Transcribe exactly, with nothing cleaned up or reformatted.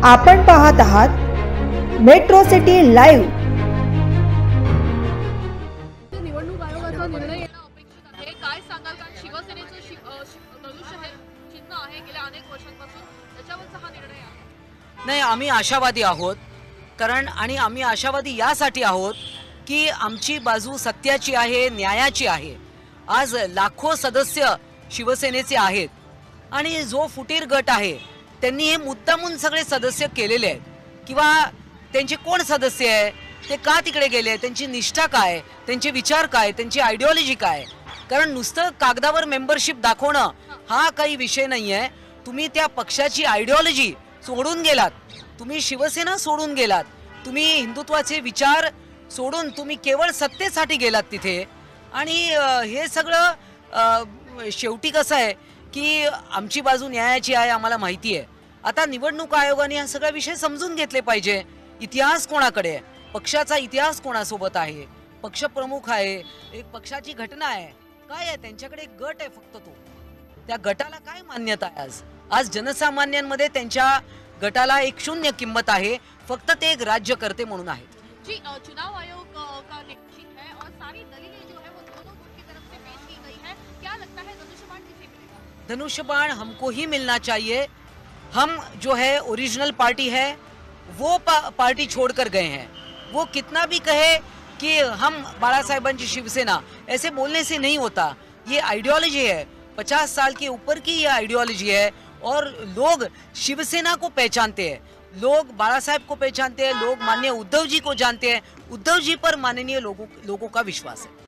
आपण पाहत आहात मेट्रो सिटी लाईव्ह। निवडणूक आयोगाचा निर्णय येणं अपेक्षित आहे। काय सांगाल? कारण शिवसेनेचं धनुष्य हे चिन्ह आहे गेल्या अनेक वर्षांपासून, त्याच्यावरचा हा निर्णय आहे। नाही, आम्ही आशावादी आहोत, कारण आणि आम्ही आशावादी यासाठी आहोत की आमची बाजू सत्याची आहे, न्यायाची आहे। आज लाखो सदस्य शिवसेनेचे आहेत आणि जो फुटीर गट आहे त्यांनी हे मुद्दामून सगळे सदस्य केलेले आहेत, किंवा त्यांचे कोण सदस्य आहे, ते का तिकडे गेले, त्यांची निष्ठा काय, त्यांचे विचार काय, त्यांची आयडिओलॉजी काय। कारण नुसतं कागदावर मेंबरशिप दाखवणं हा काही विषय नाही आहे। तुम्ही त्या पक्षाची आयडिओलॉजी सोडून गेलात, तुम्ही शिवसेना सोडून गेलात, तुम्ही हिंदुत्वाचे विचार सोडून तुम्ही केवळ सत्तेसाठी गेलात तिथे। आणि हे सगळं शेवटी कसं आहे की आमची बाजू न्यायाची आहे, आम्हाला माहिती आहे। आता निवडणूक आयोगाने हा सगळा विषय समजून घेतले पाहिजे। इतिहास कोणाकडे आहे, पक्षाचा इतिहास कोणासोबत आहे, पक्षप्रमुख आहे, एक पक्षाची घटना आहे, काय आहे त्यांच्याकडे, एक गट आहे फक्त, तो त्या गटाला काय मान्यता आहे। आज आज जनसामान्यांमध्ये त्यांच्या गटाला एक शून्य किंमत आहे, फक्त ते एक राज्यकर्ते म्हणून आहेत। जी चुनाव आयोग का निश्चित है और सारी दलीलें जो है वो दोनों गुट की तरफ से पेश की गई है, क्या लगता है धनुष्यबाण किसे मिलेगा? धनुष्यबाण हमको ही मिलना चाहिए। हम जो है ओरिजिनल पार्टी है, वो पा, पार्टी छोड़कर गए हैं। वो कितना भी कहे कि हम बाला साहेबांची शिवसेना, ऐसे बोलने से नहीं होता। ये आइडियोलॉजी है, पचास साल के ऊपर की ये आइडियोलॉजी है और लोग शिवसेना को पहचानते हैं, लोग बाला साहेब को पहचानते हैं, लोग माननीय उद्धव जी को जानते हैं। उद्धव जी पर माननीय लोगों लोगों का विश्वास है।